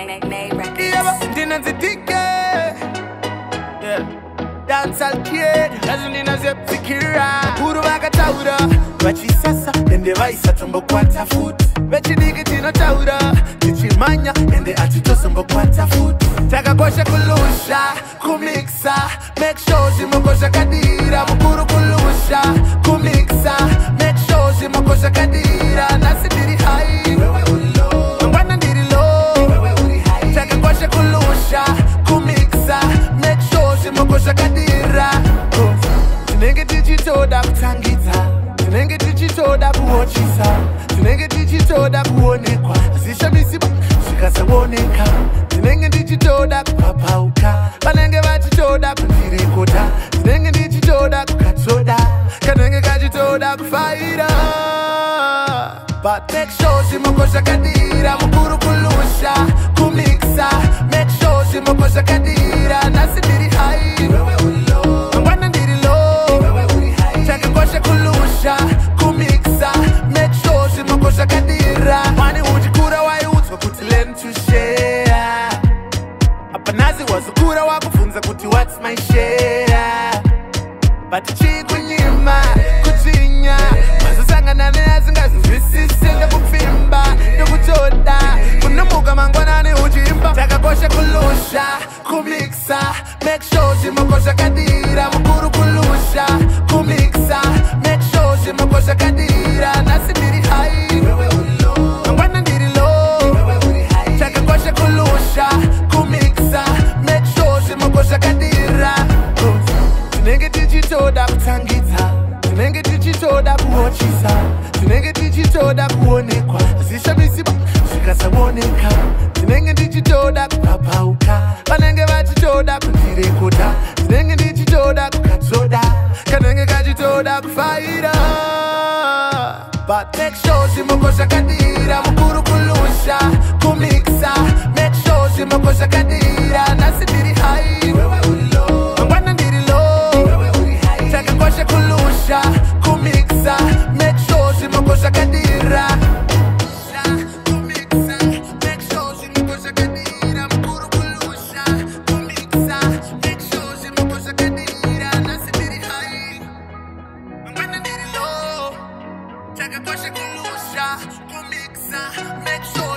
Dancehall Keddah, lazima Tsikira. Guru wakataura, vachisasa ende vaisa tombo kwata foot. Vechidiki tino taura, tichimanya ende atitosombo kwata foot. Chakakosha kulusha, kumixa, make sure zimokosha kadira. Mukuru kulusha, kumixa, make sure zimokosha kadira. Nasi diri high, wewe uli low, mwana diri low, wewe uli high. Chakakosha kulusha, kumixa, make sure zimokosha kadira. Tinenge tichitoda kutangita, tinenge tichitoda kuochisa, tinenge tichitoda kuonekwa, zishamisiba zvikasawoneka. Tinenge tichitoda kupapauka, vanenge vachitoda kundirekota. Tinenge tichitoda kukatsoda, kanenge kachitoda kufaira. But make sure zimokosha kadira. Mukuru kulusha, kumixa, make sure zimokosha kadira. Nasi diri high, wewe uli low, mwana diri low, wewe uli high. Chakakosha kulusha, kumixa, make sure zimokosha kadira. Mani ujikura waiutswa kuti learn to share. Apanazi wazukura wakufunza kuti what's my share. But chikunyima, kuchinya, mazosangana neazingazizwisisi ndakupfimba, ndokutoda, kunomuka mangwanani uchimba. Chakakosha kulusha, kumixa, make sure zimokosha kadira. Mukuru kulusha, kumixa, make sure zimokosha kadira. Nasi diri high, wewe uli low, mangwana diri low, wewe uli high. Chakakosha kulusha, kumixa, make sure zimokosha kadira. Tinenge tichitoda kutangita, tinenge tichitoda kuochisa, tinenge tichitoda kuonekwa, zishamisiba zvikasawoneka. Tinenge tichitoda kupapauka, vanenge vachitoda kundirekota. Tinenge tichitoda kukatsoda, kanenge kachitoda kufaira. But make sure zimokosha kadira. Mukuru kulusha, kumixa, make sure zimokosha kadira. Nasi diri high, wewe uli low, mangwana diri low, wewe uli high. Chakakosha kulusha, kumixa, make sure zimokosha kadira. Chakakosha kulusha, kumixa, make sure